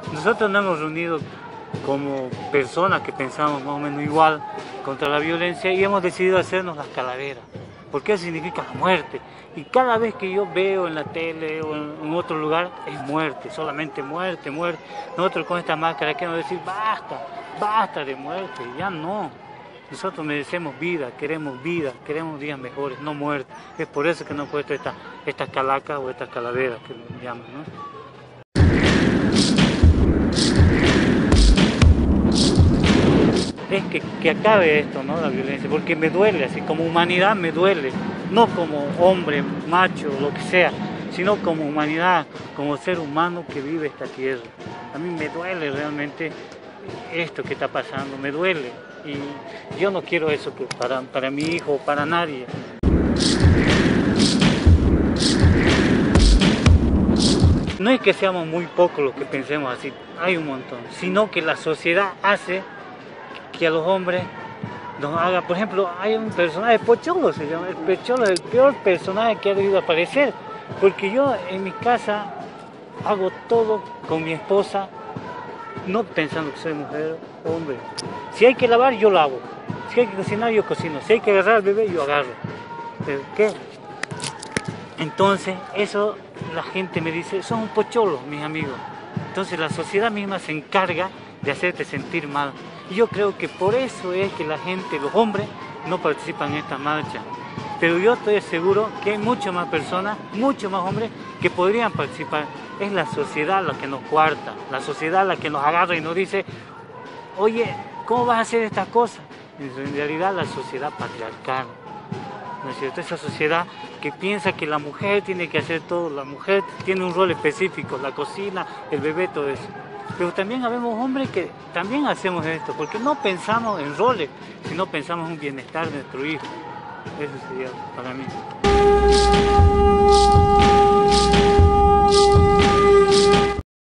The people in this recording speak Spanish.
Nosotros nos hemos reunido como personas que pensamos más o menos igual contra la violencia y hemos decidido hacernos las calaveras, porque eso significa la muerte. Y cada vez que yo veo en la tele o en otro lugar, es muerte, solamente muerte, muerte. Nosotros con esta máscara queremos decir, basta, basta de muerte, ya no. Nosotros merecemos vida, queremos días mejores, no muerte. Es por eso que nos han puesto estas calacas o estas calaveras que nos llaman, ¿no? Es que acabe esto, ¿no? La violencia, porque me duele, así como humanidad me duele, no como hombre, macho, lo que sea, sino como humanidad, como ser humano que vive esta tierra. A mí me duele realmente esto que está pasando, me duele, y yo no quiero eso que para mi hijo, para nadie. No es que seamos muy pocos los que pensemos así, hay un montón, sino que la sociedad hace que a los hombres nos haga, por ejemplo, hay un personaje, Pocholo se llama, el Pocholo es el peor personaje que ha debido aparecer, porque yo en mi casa hago todo con mi esposa, no pensando que soy mujer o hombre. Si hay que lavar, yo lavo, si hay que cocinar, yo cocino, si hay que agarrar al bebé, yo agarro. ¿Pero qué? Entonces, eso la gente me dice, son un pocholo, mis amigos. Entonces la sociedad misma se encarga de hacerte sentir mal. Y yo creo que por eso es que la gente, los hombres, no participan en esta marcha. Pero yo estoy seguro que hay muchas más personas, muchos más hombres que podrían participar. Es la sociedad la que nos coarta, la sociedad la que nos agarra y nos dice, oye, ¿cómo vas a hacer estas cosas? En realidad la sociedad patriarcal, ¿no es cierto? Esa sociedad que piensa que la mujer tiene que hacer todo, la mujer tiene un rol específico, la cocina, el bebé, todo eso. Pero también habemos hombres que también hacemos esto, porque no pensamos en roles, sino pensamos en un bienestar de nuestro hijo. Eso sería para mí.